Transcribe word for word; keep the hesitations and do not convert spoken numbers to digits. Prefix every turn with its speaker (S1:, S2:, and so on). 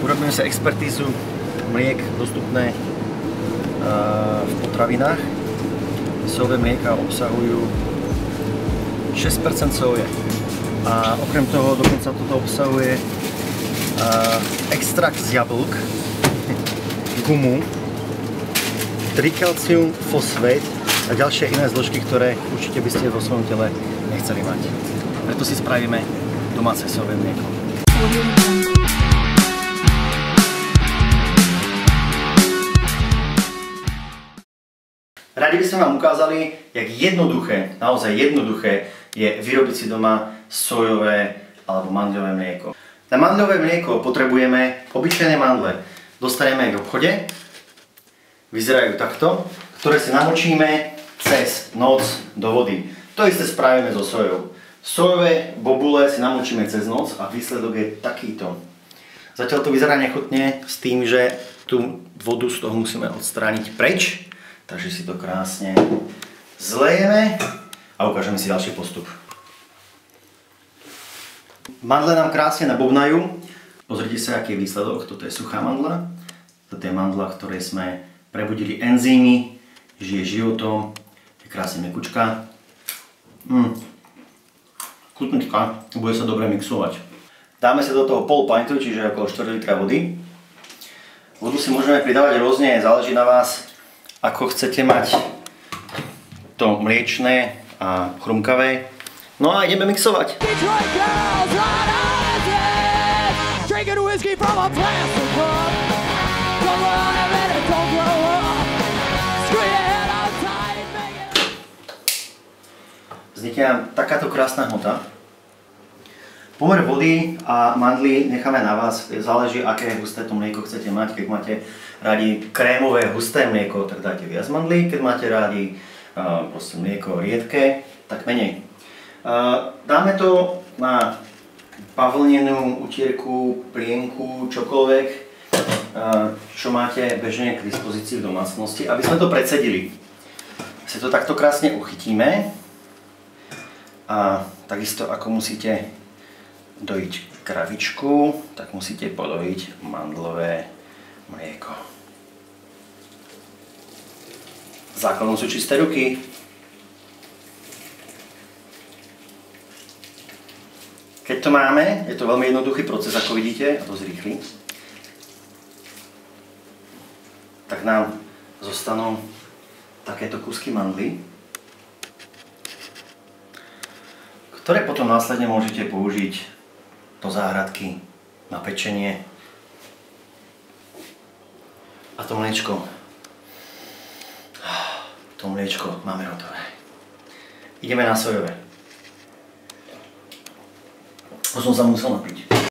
S1: Urobíme si expertízu mliek dostupné v potravinách. Sojové mlieka obsahujú šesť percent soje. A okrem toho dokonca toto obsahuje extrakt z jablk, gumu, trikalcium, fosfét a ďalšie iné zložky, ktoré určite by ste vo svojom tele nechceli mať. Preto si spravíme domáce sojové mlieko. Radi by sme vám ukázali, jak jednoduché, naozaj jednoduché je vyrobiť si doma sojové alebo mandľové mlieko. Na mandľové mlieko potrebujeme obyčajné mandle. Dostaneme ich v obchode, vyzerajú takto, ktoré si namočíme cez noc do vody. To isté spravíme so sojou. Sojové bobule si namočíme cez noc a výsledok je takýto. Zatiaľ to vyzerá nechutne s tým, že tú vodu z toho musíme odstrániť preč. Takže si to krásne zlejeme a ukážeme si ďalší postup. Mandle nám krásne nabobnajú. Pozrite sa, aký je výsledok. Toto je suchá mandla. Toto je mandla, v ktorej sme prebudili enzymy, žije životom. Je krásne mekučka. Mm. Chutnučka. Bude sa dobre mixovať. Dáme sa do toho pol pintu, čiže okolo štyri litra vody. Vodu si môžeme pridávať rôzne, záleží na vás, ako chcete mať to mliečné a chrumkavé. No a ideme mixovať. Vznikne nám takáto krásna hmota. Pomer vody a mandly necháme na vás, záleží, aké husté to mlieko chcete mať. Keď máte radi krémové husté mlieko, tak dáte viac mandlí. Keď máte radi uh, proste mlieko riedke, tak menej. Uh, dáme to na bavlnenú utierku, plienku, čokoľvek, uh, čo máte bežne k dispozícii v domácnosti, aby sme to predsedili. Si to takto krásne uchytíme a takisto ako musíte dojiť kravičku, tak musíte podojiť mandlové mlieko. Základom sú čisté ruky. Keď to máme, je to veľmi jednoduchý proces, ako vidíte, a dosť rýchly, tak nám zostanú takéto kúsky mandly, ktoré potom následne môžete použiť do záhradky, na pečenie. A to mliečko, to mliečko máme hotové. Ideme na sojové. Už som sa musel napiť.